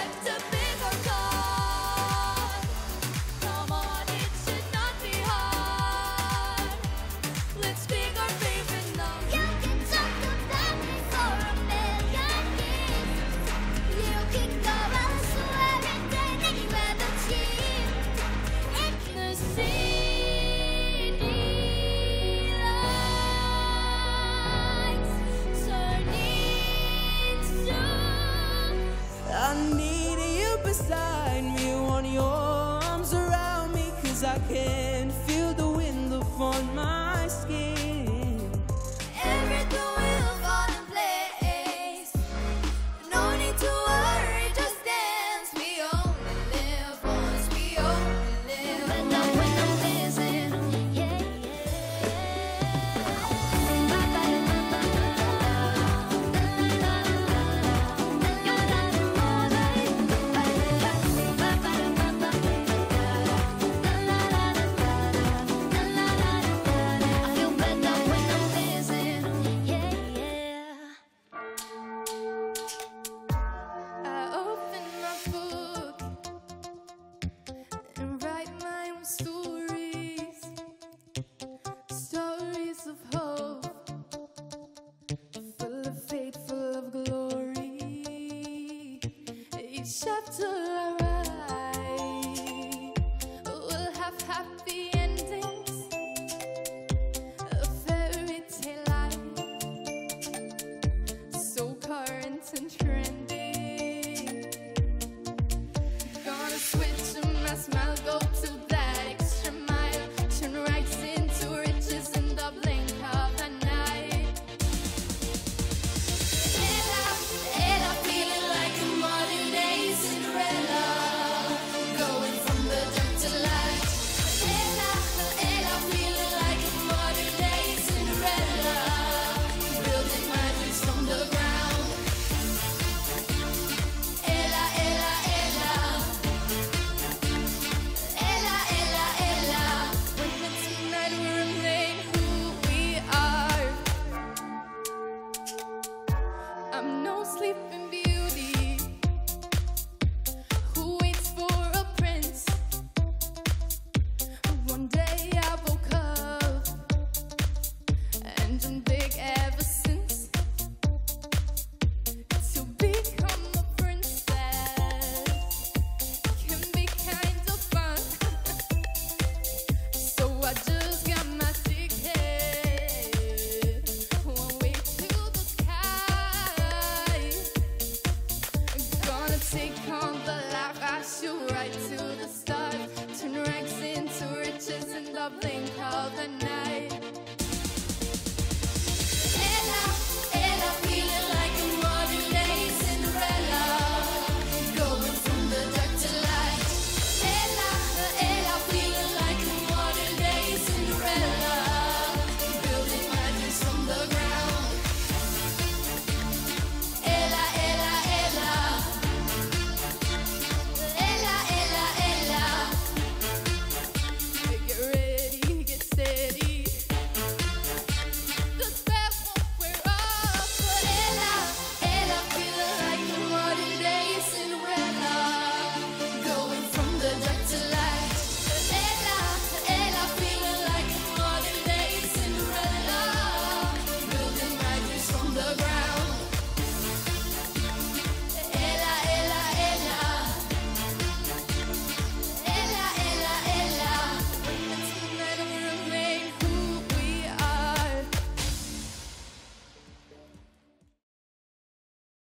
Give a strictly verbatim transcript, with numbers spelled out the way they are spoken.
expect a bigger call. Come on, it should not be hard. Let's speak our favorite number. You can talk about me for a million years. You can go elsewhere and then anywhere but here. The city lights turning soon. I need you beside me, want your arms around me, 'cause I can feel the wind upon my skin. Everything will fall in place. No need to worry, just dance. We only live once, we only live But once. not when I'm missing. Yeah, I feel better when I'm missing. Yeah, yeah. I open my book and write my own stories, stories of hope, full of faith, full of glory. Each chapter I write will have happy